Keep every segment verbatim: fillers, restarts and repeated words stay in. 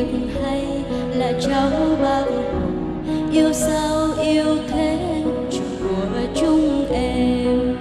việc hay là cháu bác Hồ. Yêu sao yêu thế chuyện của chúng em.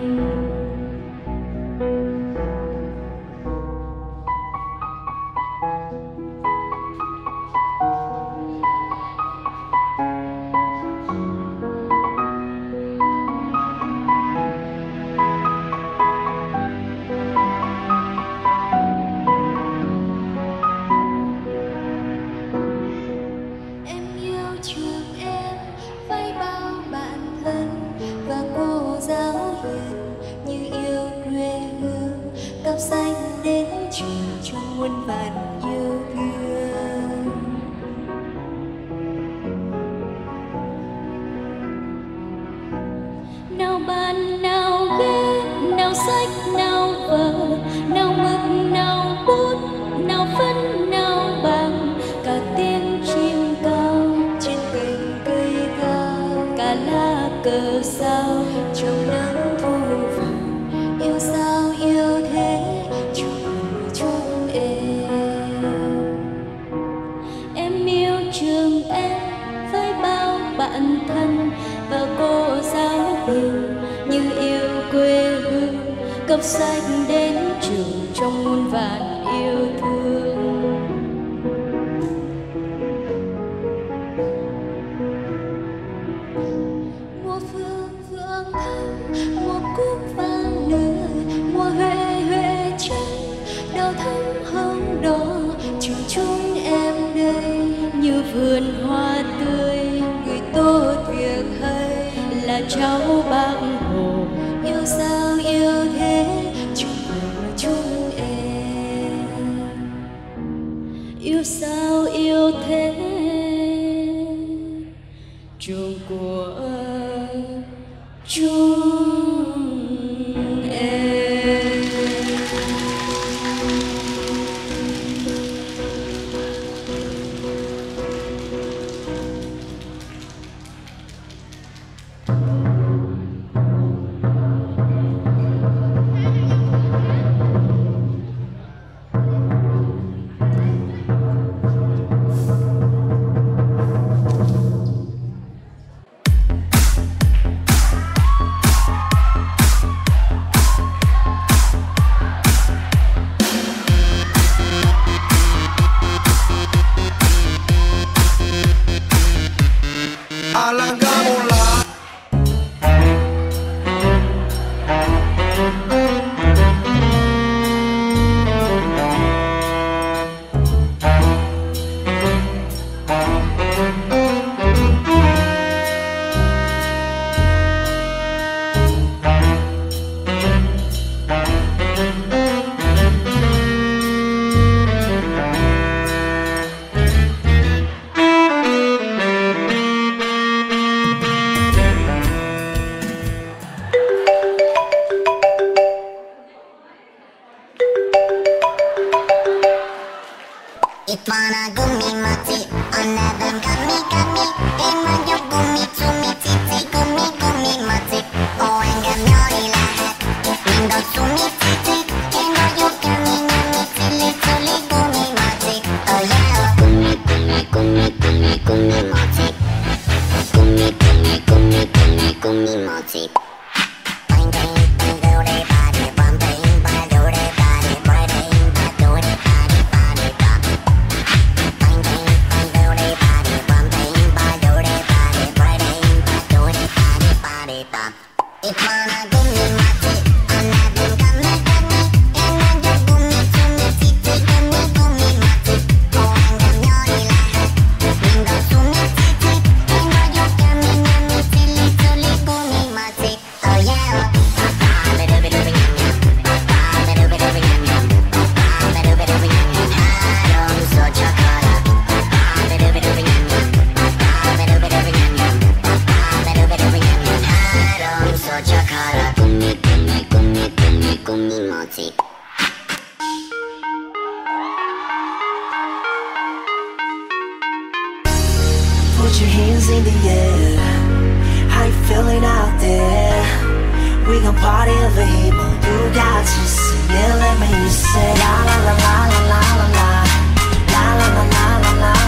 Say la la la la la la la la la la la la la la.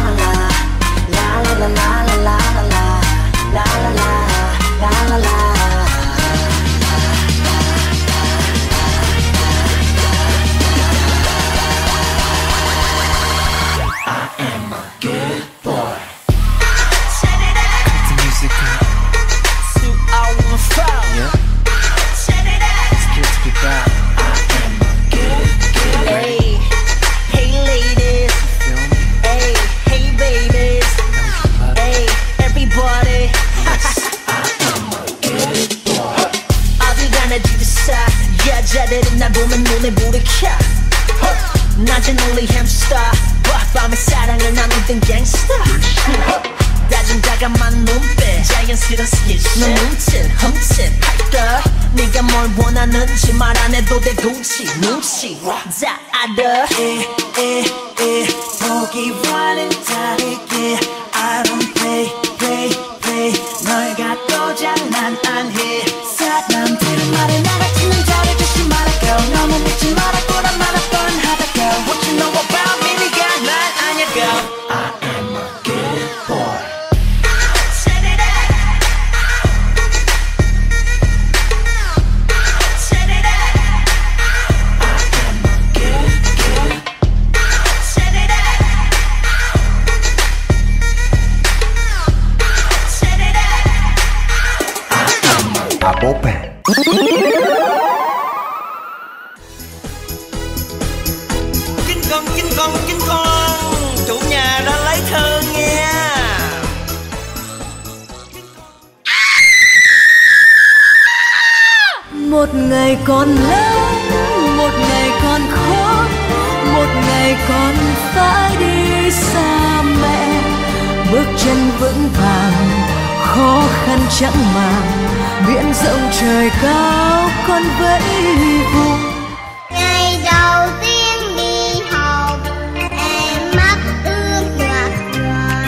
그대는 날 보면 눈에 불이 켜 낮은 only hamster 밤에 사랑을 나누던 gangster 다정다감한 눈빛 자연스런 스킨십 넌 훔친 훔친 할까 네가 뭘 원하는지 말 안 해도 돼 굳이 눈치 다 알아 에에에 보기와는 다르게 I don't play play play 널 갖고 장난 안 해 사람들은 말해 나 같으면 잘해주지 말아줘 너무 묻지 말아고 난 말할 뻔하다가 What you know about me 네가 날 아냐고 I am a good boy Kinh con, kinh con, kinh con, chủ nhà đã lấy thư nha. Một ngày còn lớn, một ngày còn khó, một ngày còn phải đi xa mẹ. Bước chân vững vàng, khó khăn chẳng màng, biển rộng trời cao con vẫy vùng. Ngày đầu tiên đi học em mắt ướt nhòa nhòa.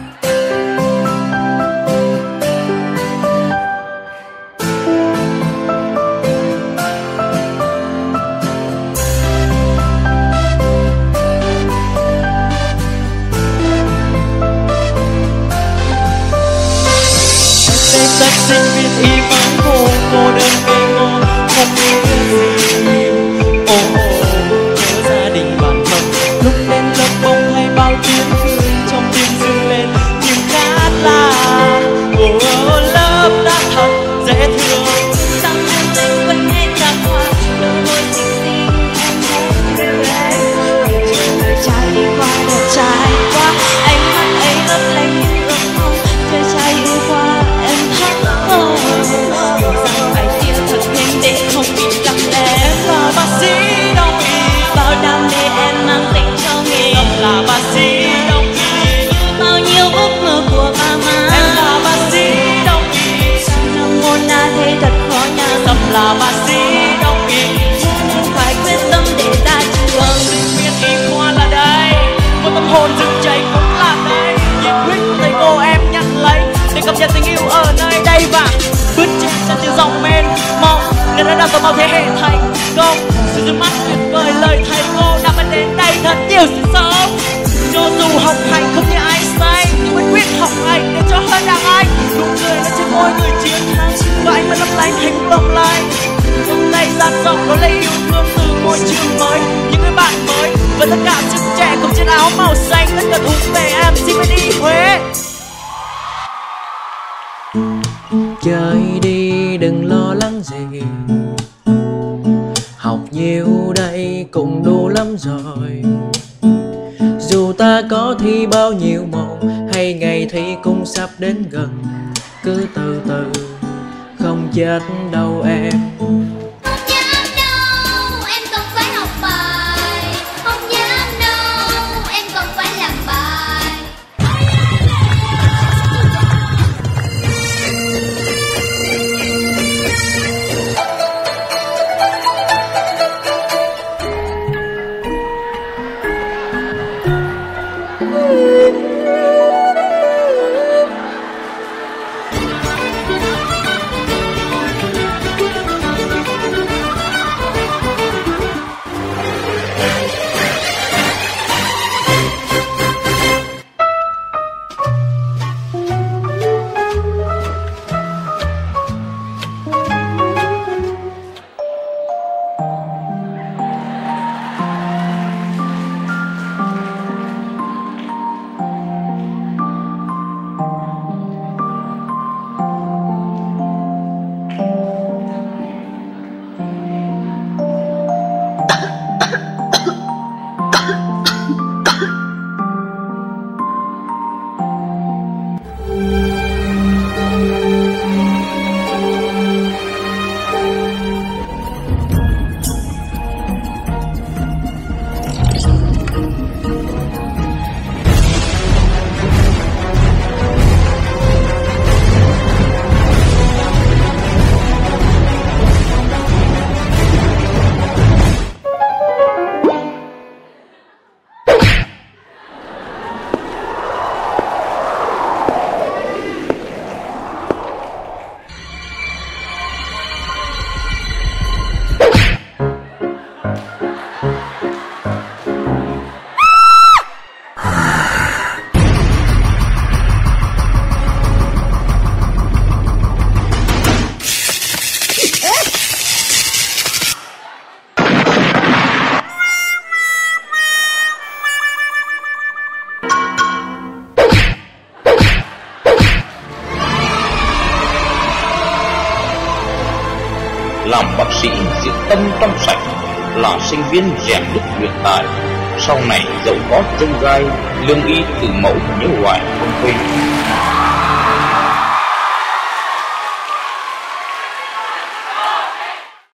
Tên sách sinh viên y vắng cô, cô đơn ngây ngô không biết gì. Ô nhớ gia đình bạn thân, lúc lên lớp bông hay bao tiếng cười trong tim dưng lên những khát là của lớp đã thật dễ thương. Sao em anh vẫn nghe rằng hoa đôi môi xinh xinh em thấy yêu em. Trời trai đi qua đẹp trai quá, ánh mắt ấy lấp lánh những ước mong. Trời trai đi qua em thắc mơ, rằng phải chia thật thêm để không bị lặng lẽ. Và bác sĩ đồng ý, Bao đam mê em mang dành cho nghề, em là bác sĩ đồng ý, bao nhiêu ước mơ của ba má. em là bác sĩ đồng ý, Sao năm môn A thế thật khó nhằn, Tâm là bác sĩ đồng ý. nên phải quyết tâm để ra trường. Sinh viên y khoa là đây, một tâm hồn rực cháy cũng là đây. Nhiệt huyết của thầy cô em nhận lấy để cập nhật tình yêu ở nơi đây và bước trên chân như dòng mênh mông để đã đào tạo bao thế hệ thành công. Sự dưới mắt tuyệt vời lời thầy cô đã mang đến đây thật nhiều sự sống. Cho dù học hành không như Einstein nhưng vẫn quyết học hành để cho hơn đàn anh. Nụ cười lên trên môi người chiến thắng và anh vẫn lấp lánh hình lộng lánh. Hôm nay dạt dòng đó lấy yêu thương từ môi trường mới, những người bạn mới và tất cả sức trẻ cùng chiếc áo màu xanh tất cả thuộc về em xin phải đi Huế. Chơi đi đừng lo lắng gì, học nhiều đây cũng đủ lắm rồi. Dù ta có thi bao nhiêu mộng hay ngày thi cũng sắp đến gần, cứ từ từ không chết đâu em. Không dám đâu em cần phải học bài, không dám đâu em cần phải làm bài. giữ tâm trong sạch, là sinh viên rèn đức luyện tài. Sau này dẫu có chông gai, lương y từ mẫu nhớ hoài không quên.